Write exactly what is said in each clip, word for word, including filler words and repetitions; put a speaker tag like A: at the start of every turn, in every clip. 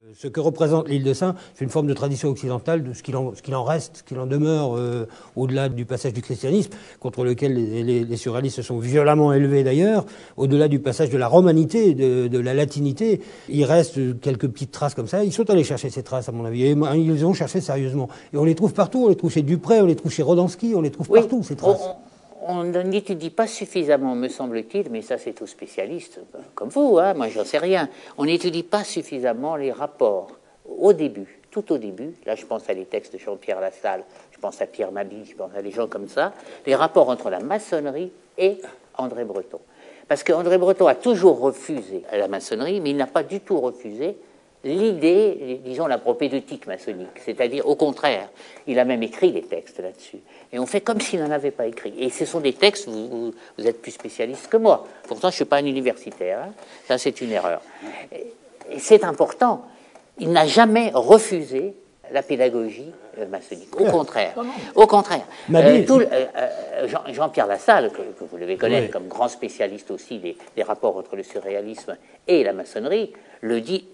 A: Ce que représente l'île de Sein, c'est une forme de tradition occidentale de ce qu'il en, ce qu'il en reste, ce qu'il en demeure euh, au-delà du passage du christianisme, contre lequel les, les, les surréalistes se sont violemment élevés d'ailleurs, au-delà du passage de la romanité, de, de la latinité. Il reste quelques petites traces comme ça. Ils sont allés chercher ces traces, à mon avis, et ils les ont cherchées sérieusement. Et on les trouve partout, on les trouve chez Dupré, on les trouve chez Rodansky, on les trouve
B: oui,
A: partout, ces traces.
B: On... On n'étudie pas suffisamment, me semble-t-il, mais ça c'est aux spécialistes, comme vous, hein, moi j'en sais rien, on n'étudie pas suffisamment les rapports au début, tout au début, là je pense à les textes de Jean-Pierre Lassalle, je pense à Pierre Mabille, je pense à des gens comme ça, les rapports entre la maçonnerie et André Breton. Parce qu'André Breton a toujours refusé la maçonnerie, mais il n'a pas du tout refusé l'idée, disons, la propédeutique maçonnique. C'est-à-dire, au contraire, il a même écrit des textes là-dessus. Et on fait comme s'il n'en avait pas écrit. Et ce sont des textes, vous, vous, vous êtes plus spécialiste que moi. Pourtant, je ne suis pas un universitaire. Hein. Ça, c'est une erreur. Et, et c'est important. Il n'a jamais refusé la pédagogie euh, maçonnique. Au contraire. Au contraire. Euh, tout, euh, euh, Jean, Jean-Pierre Lassalle, que, que vous devez connaître oui. comme grand spécialiste aussi des, des rapports entre le surréalisme et la maçonnerie, le dit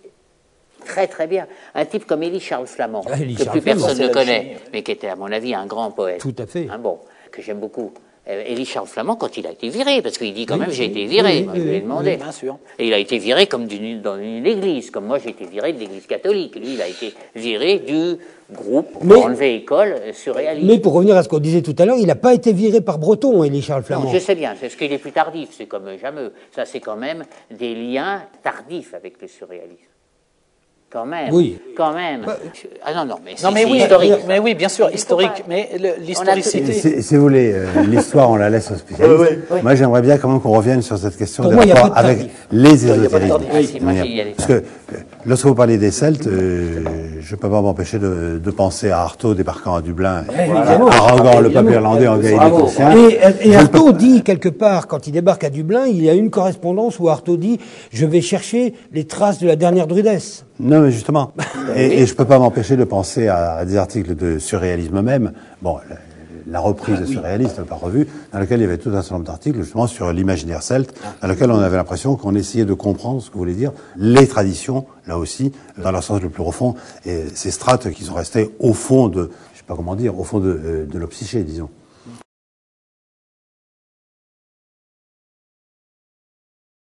B: très très bien. Un type comme Élie Charles Flamand, ah, Élie que Charles plus Flamand, personne ne connaît, chimie, oui. mais qui était à mon avis un grand poète.
A: Tout à fait.
B: Un bon, que j'aime beaucoup. Euh, Élie Charles Flamand, quand il a été viré, parce qu'il dit quand oui, même j'ai été viré, oui, moi, oui, je lui ai demandé.
C: Oui, bien sûr.
B: Et il a été viré comme d'une, dans une église, comme moi j'ai été viré de l'église catholique. Lui, il a été viré du groupe enlevé école surréaliste.
A: Mais pour revenir à ce qu'on disait tout à l'heure, il n'a pas été viré par Breton, Élie Charles Flamand.
B: Non, je sais bien, c'est ce qu'il est plus tardif, c'est comme Jameux. Ça, c'est quand même des liens tardifs avec le surréalisme. Quand même,
A: oui.
B: quand même. Ah non, non, mais c'est
C: non, mais oui,
B: historique.
C: Mais oui, bien sûr, historique. Pas... Mais l'historicité...
D: Si, si vous voulez, euh, l'histoire, on la laisse aux spécialistes. Oui, oui. Moi, j'aimerais bien quand même qu'on revienne sur cette question
A: Pour
D: des
A: moi,
D: rapports avec les ésotérismes.
B: Oui,
D: parce que lorsque vous parlez des Celtes, euh, je ne peux pas m'empêcher de, de penser à Artaud débarquant à Dublin, voilà. arrogant le peuple irlandais en vieil négociant.
A: Et, et Artaud dit quelque part, quand il débarque à Dublin, il y a une correspondance où Artaud dit « Je vais chercher les traces de la dernière Drudès ».
D: Non, mais justement. Et, et je peux pas m'empêcher de penser à, à des articles de surréalisme même. Bon, la, la reprise ah, de surréaliste, oui. pas revue, dans lequel il y avait tout un certain nombre d'articles justement sur l'imaginaire celte, dans lequel on avait l'impression qu'on essayait de comprendre ce que voulait dire les traditions, là aussi, dans leur sens le plus profond, et ces strates qui sont restées au fond de, je sais pas comment dire, au fond de, de nos psychés, disons.